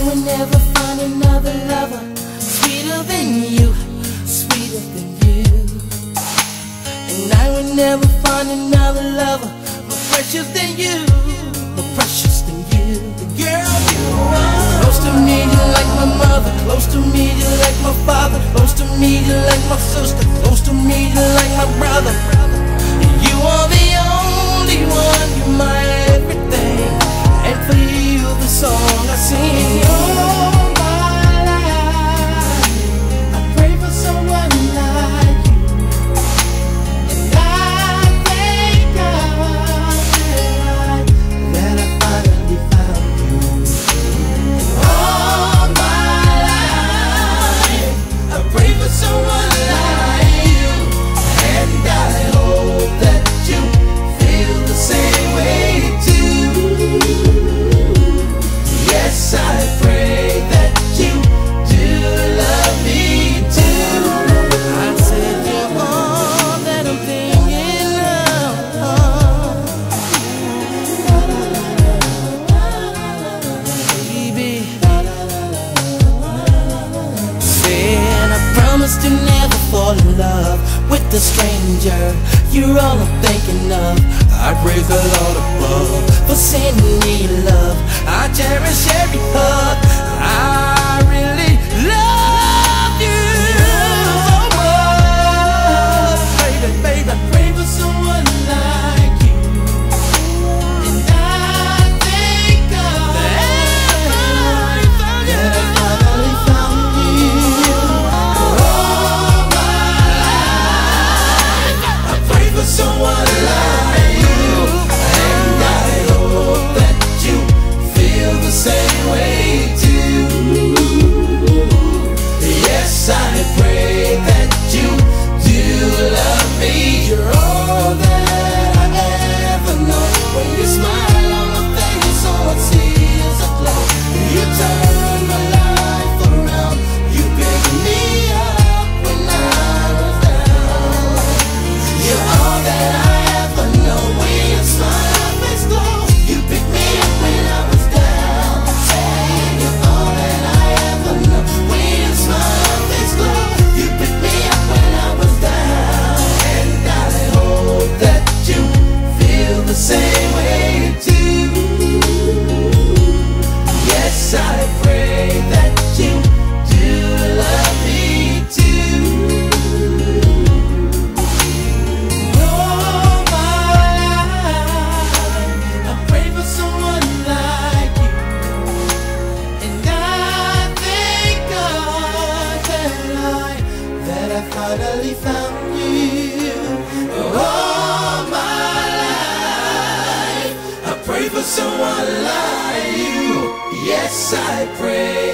will never find another lover sweeter than you, sweeter than you. And I will never find another lover more precious than you, more precious than you. Girl, you are close to me, you like my mother. Close to me, you like my father. Close to me, you like my sister. Close to me, you like my brother. You are the only one, you're my everything. And for you, the song I sing. All my life, I pray for someone like you. And I thank God that I finally found you. All my life, I pray for someone like you. And I hope that you feel the same way too. Yes, I pray that you do love me too. I said you're all that I'm thinking of, baby. Said I promised to never fall in love with a stranger. You're all I'm thinking of. I praise the Lord above for sending me love. I cherish every hug. I really love you so much, baby, baby. Pray for someone like you. And I thank God that I finally found you. All my life, I pray for someone like you. And I hope that you feel the same way too. Yes, I pray that you do love me. You're all that I ever know. When you smile on my face, all I see is a glow. You turn my life around. You pick me up when I was down. You're all that I ever know. When you smile, my face glow. You pick me up when I was down. Say you're all that I ever know. When you smile, my face glow. You pick me up when I was down. And I hope that you feel the same way too. Yes, I pray that you do love me too. All my life, I pray for someone like you. And I thank God that I finally found you. All my life, I pray for someone like you. Yes, I pray